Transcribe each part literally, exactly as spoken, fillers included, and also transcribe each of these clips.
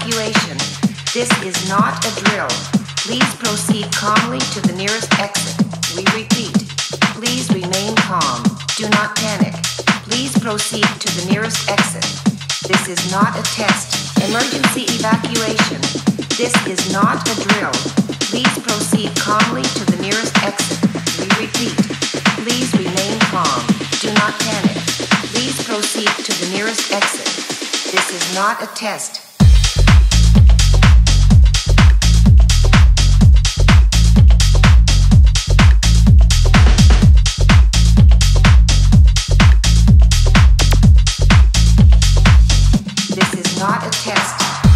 evacuation. This is not a drill. Please proceed calmly to the nearest exit. We repeat, please remain calm. Do not panic. Please proceed to the nearest exit. This is not a test. Emergency evacuation. This is not a drill. Please proceed calmly to the nearest exit. We repeat, please remain calm. Do not panic. Please proceed to the nearest exit. This is not a test. This is not a test.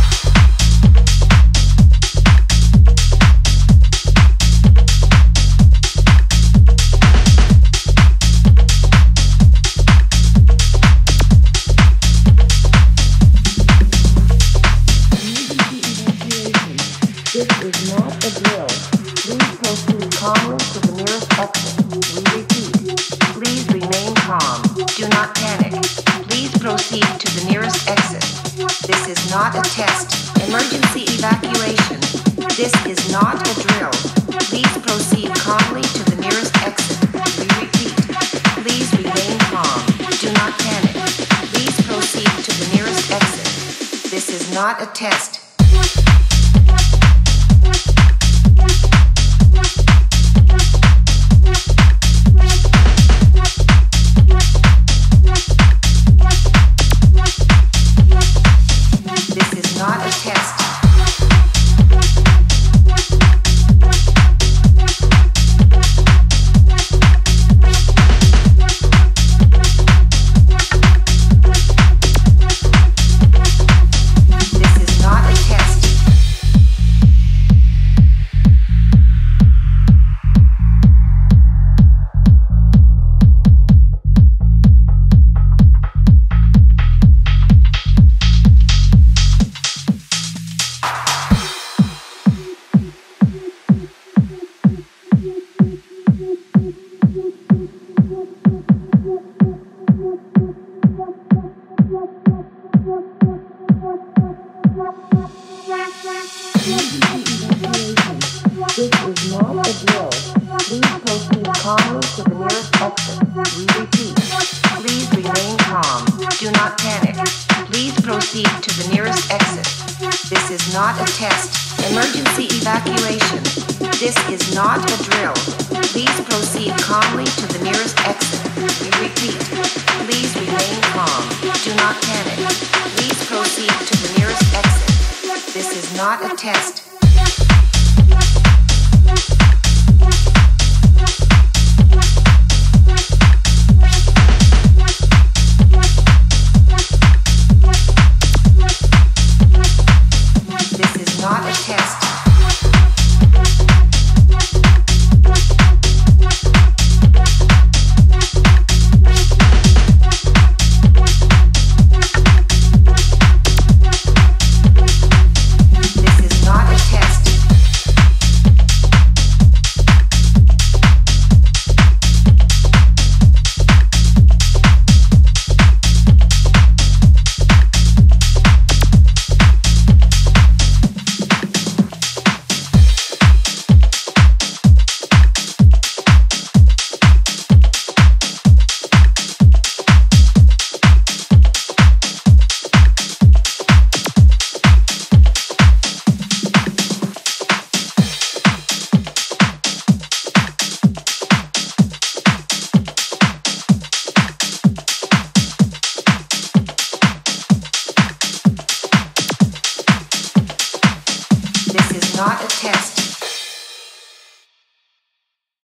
Calmly to the nearest exit. We repeat, please remain calm. Do not panic. Please proceed to the nearest exit. This is not a test. Emergency evacuation. This is not a drill. Please proceed calmly to the nearest exit. We repeat, please remain calm. Do not panic. Please proceed to the nearest exit. This is not a test. This is not a test.